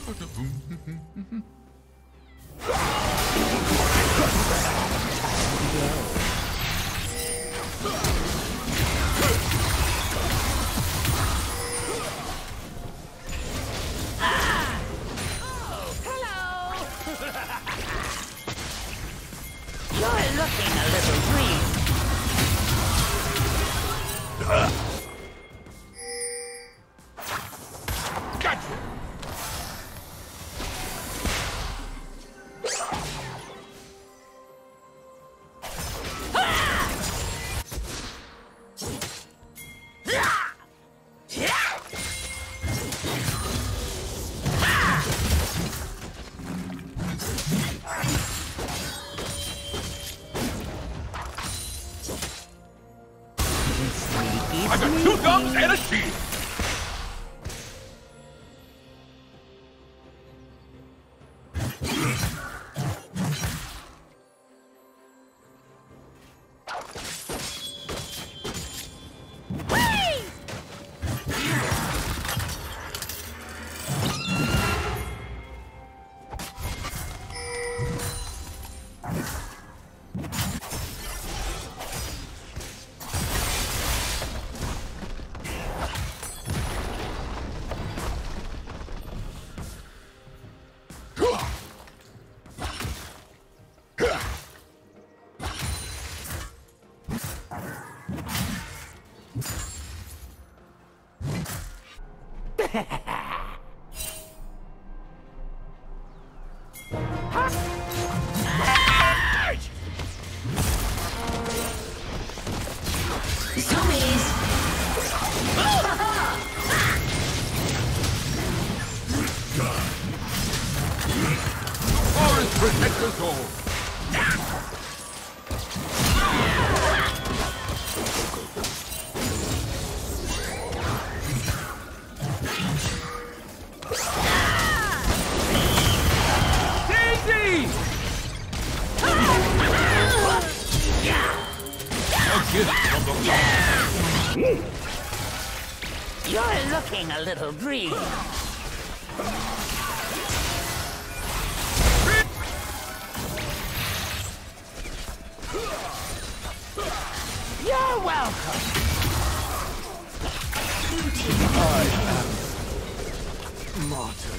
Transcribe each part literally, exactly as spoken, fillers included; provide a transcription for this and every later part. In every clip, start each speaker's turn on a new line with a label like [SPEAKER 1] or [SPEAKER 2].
[SPEAKER 1] You're looking a little green.
[SPEAKER 2] Gotcha! I got two thumbs and a shield! Forest protect us all! Daisy! A gift from the gods.
[SPEAKER 1] You're looking a little green. You're welcome.
[SPEAKER 2] I am martyr.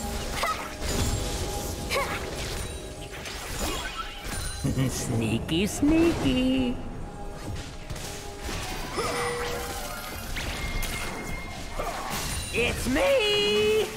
[SPEAKER 1] Sneaky, sneaky. It's me!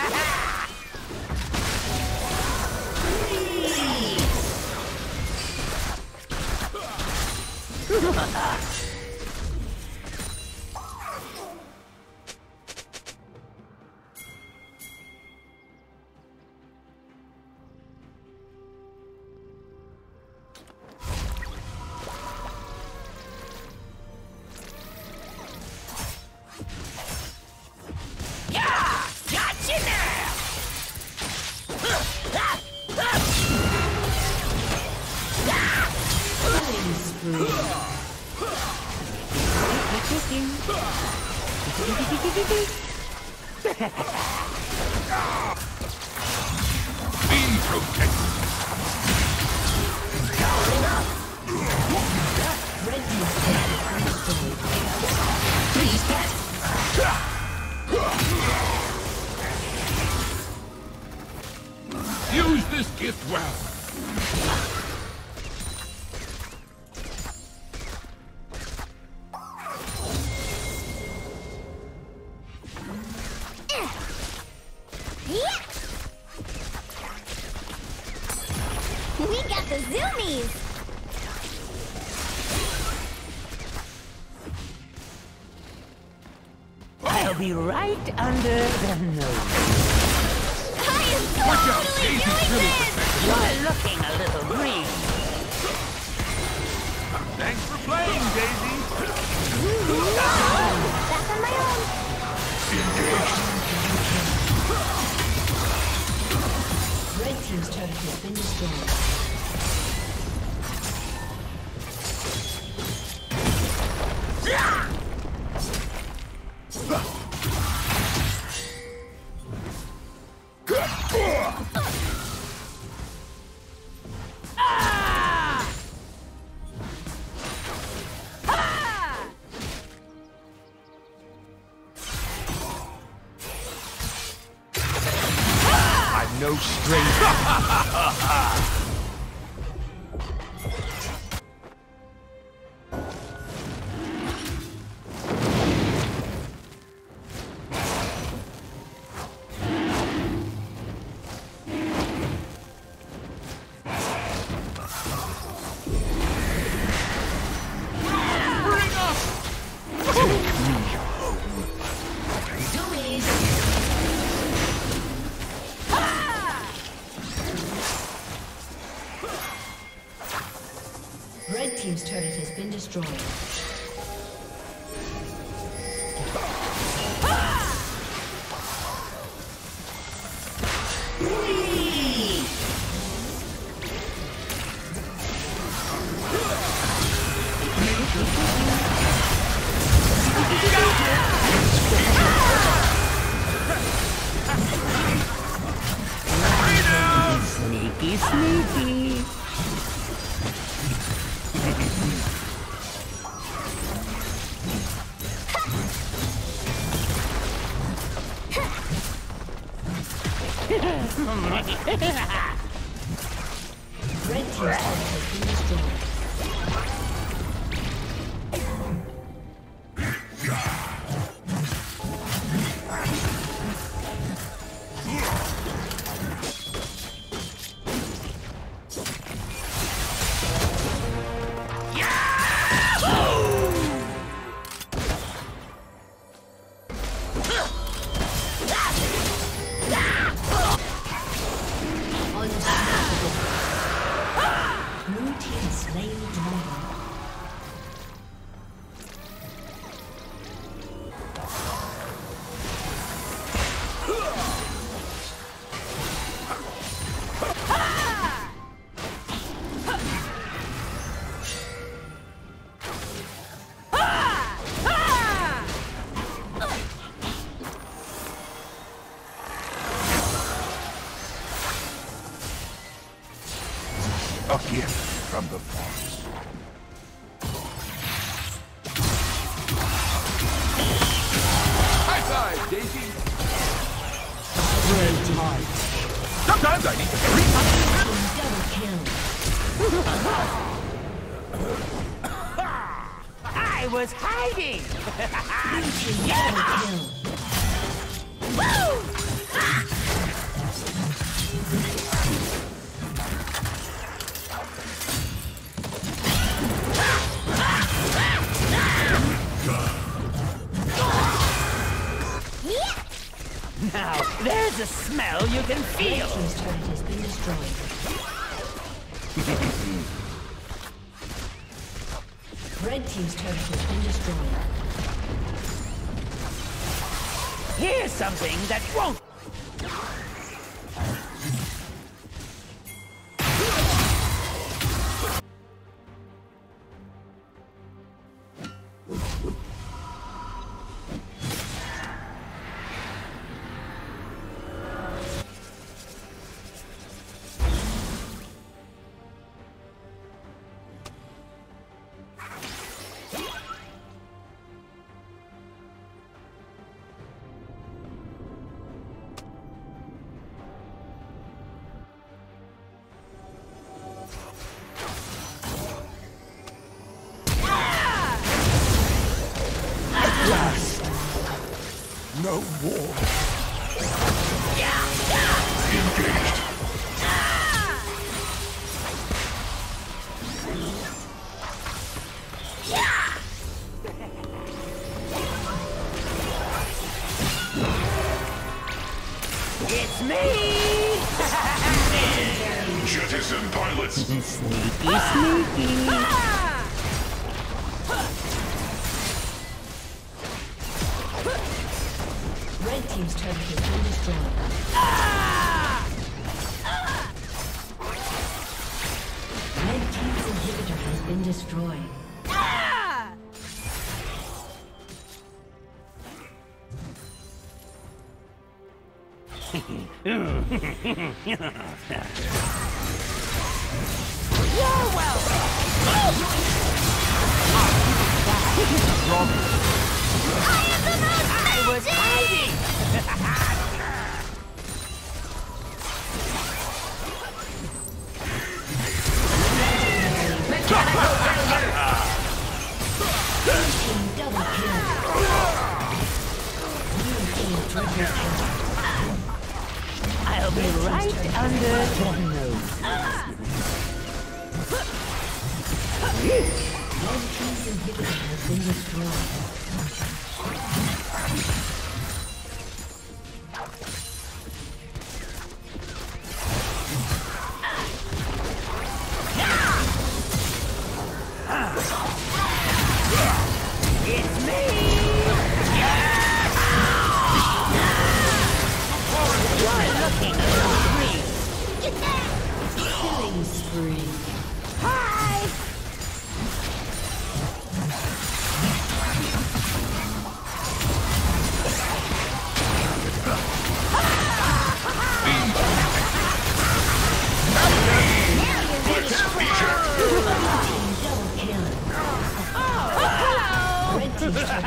[SPEAKER 1] Yeah! Gotcha now!
[SPEAKER 2] Be protected!
[SPEAKER 1] Please get.
[SPEAKER 2] Use this gift well!
[SPEAKER 3] We got the zoomies!
[SPEAKER 1] I'll be right under the nose.
[SPEAKER 3] I am
[SPEAKER 2] Watch out!
[SPEAKER 3] totally
[SPEAKER 2] Daisy's
[SPEAKER 3] doing
[SPEAKER 2] really
[SPEAKER 3] this!
[SPEAKER 2] protected!
[SPEAKER 1] You're looking a little green.
[SPEAKER 2] Thanks for playing, Daisy!
[SPEAKER 3] Back on my own!
[SPEAKER 4] Red team's turret has been destroyed.
[SPEAKER 2] I'm no stranger.
[SPEAKER 4] Red team's turret has been destroyed.
[SPEAKER 1] Sneaky, sneaky.
[SPEAKER 4] Red team's turret has been destroyed. Blue team slain dragon.
[SPEAKER 2] A gift from the forest. High five, Daisy.
[SPEAKER 4] Red light.
[SPEAKER 2] Sometimes I need to
[SPEAKER 4] Double kill.
[SPEAKER 1] I was hiding.
[SPEAKER 4] Blue team double kill.
[SPEAKER 1] Woo! Now, there's a smell you can feel.
[SPEAKER 4] Red team's turret has been destroyed. Red team's turret has been destroyed.
[SPEAKER 1] Here's something that won't.
[SPEAKER 2] no war. Engaged.
[SPEAKER 1] It's me!
[SPEAKER 2] Jettison pilots.
[SPEAKER 1] Sneaky, sneaky.
[SPEAKER 4] Red team's turret has been destroyed. Red team's inhibitor has been destroyed.
[SPEAKER 1] Ah! You're welcome. I was hiding.
[SPEAKER 4] Double kill. Blue team triple kill.
[SPEAKER 1] I'll be right under their nose.
[SPEAKER 4] Red team's inhibitor has been destroyed.
[SPEAKER 1] It's me! You're looking at me.
[SPEAKER 4] Killing spree.
[SPEAKER 3] Hi!
[SPEAKER 4] Double kill. Red team's turret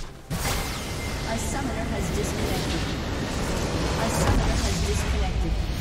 [SPEAKER 4] A summoner has disconnected. A summoner has disconnected.